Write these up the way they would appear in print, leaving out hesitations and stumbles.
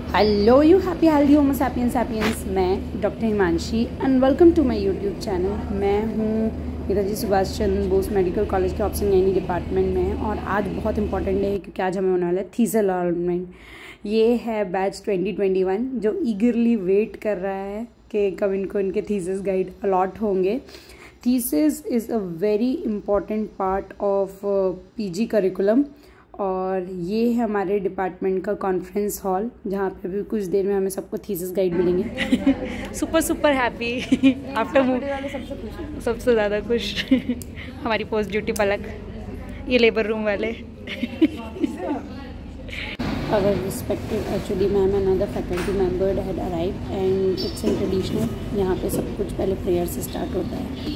Hello you happy healthy homo sapiens sapiens. मैं doctor Himanshi and welcome to my YouTube channel. मैं हूँ Netaji Subhash Chandra Bose medical college के option यानी department में, और आज बहुत इंपॉर्टेंट है क्योंकि आज हमें होने वाला है थीसिस अलॉटमेंट। ये है बैच 2021 जो ईगरली वेट कर रहा है कि कब इनको इनके थीसिस गाइड अलॉट होंगे। Thesis is a very important part of PG curriculum, और ये है हमारे डिपार्टमेंट का कॉन्फ्रेंस हॉल जहाँ पे भी कुछ देर में हमें सबको थीसिस गाइड मिलेंगे। सुपर हैप्पी आफ्टर मूव, सबसे ज़्यादा खुश हमारी पोस्ट ड्यूटी पलक, ये लेबर रूम वाले Our respected HOD ma'am and other faculty member had arrived and it's in traditional। यहाँ पे सब कुछ पहले प्रेयर से स्टार्ट होता है।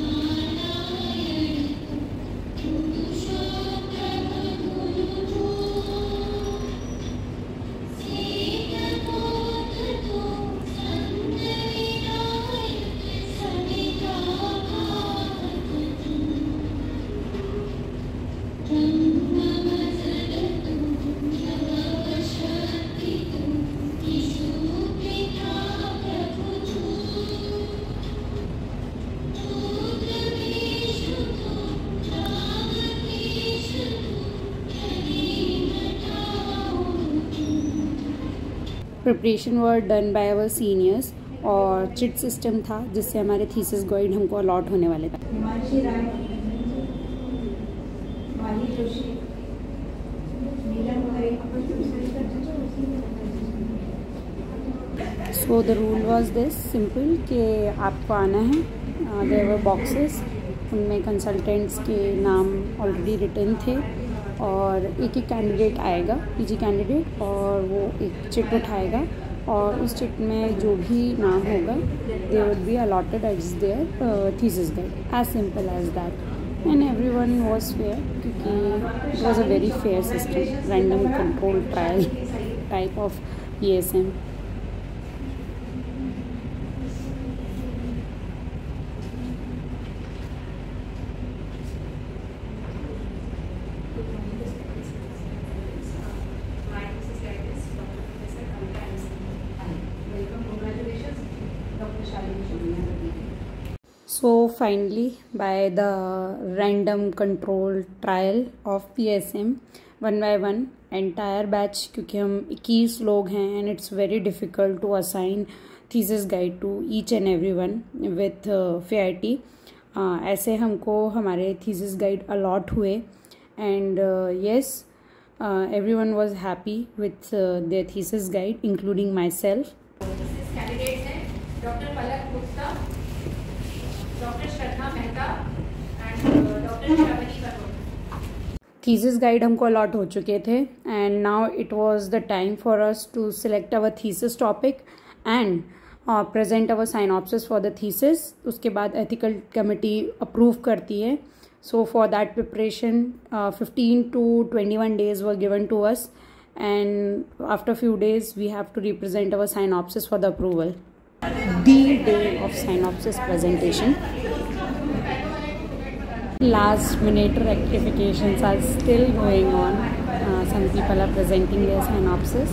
Preparation were done by our seniors, और चिट सिस्टम था जिससे हमारे थीसिस गाइड हमको अलॉट होने वाले थे। So the rule was this simple कि आपको आना है। देयर वर बॉक्सेस, उनमें कंसल्टेंट्स के नाम ऑलरेडी रिटन थे, और एक एक कैंडिडेट आएगा, पीजी कैंडिडेट, और वो एक चिट उठाएगा, और उस चिट में जो भी नाम होगा they would be allotted as their thesis guide, as simple as that. And everyone was fair क्योंकि it was a very fair system, random control trial type of PSM। So finally, by the random control trial of PSM, one by one entire batch, क्योंकि हम 21 लोग हैं and it's very difficult to assign thesis guide to each and everyone with fairity, ऐसे हमको हमारे thesis guide allot हुए, and yes, everyone was happy with their thesis guide including myself। Candidates हैं doctor Palak Gupta, doctor Shraddha Mehta and doctor Shravani Karol. Thesis guide हमको allot हो चुके थे, and now it was the time for us to select our thesis topic and present our synopsis for the thesis. उसके बाद ethical committee approve करती है। So for that preparation 15 to 21 days were given to us, and after few days we have to represent our synopsis for the approval. The day of synopsis presentation, last minute rectifications are still going on. Some people are presenting their synopsis.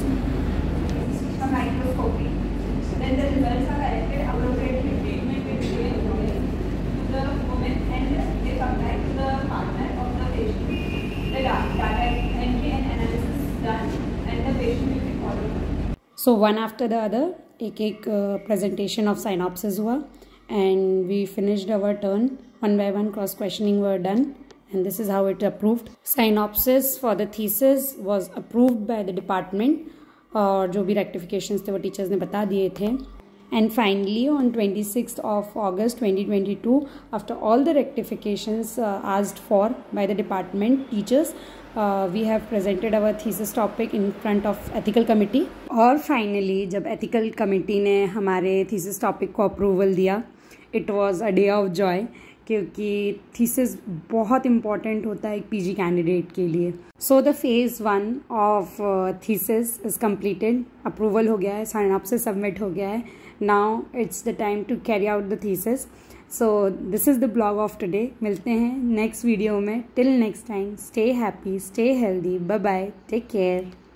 Then the results are corrected appropriately, treatment will be given to the woman and they come back to the partner of the patient. The data entry and analysis is done and the patient will be followed. So one after the other एक presentation of synopsis हुआ, and we finished our turn one by one. Cross questioning were done, and this is how it approved. Synopsis for the thesis was approved by the department, और जो भी rectifications थे वो teachers ने बता दिए थे। And finally on 26th of August 2022, after all the rectifications asked for by the department teachers, we have presented our thesis topic in front of ethical committee। और finally जब ethical committee ने हमारे thesis topic को approval दिया, it was a day of joy, क्योंकि thesis बहुत important होता है एक पीजी कैंडिडेट के लिए। So the phase 1 of thesis is completed, approval हो गया है, साइनॉप्सिस सबमिट हो गया है। Now it's the time to carry out the thesis. So this is the blog of today. मिलते हैं नेक्स्ट वीडियो में। Till next time, stay happy, stay healthy, bye bye, take care.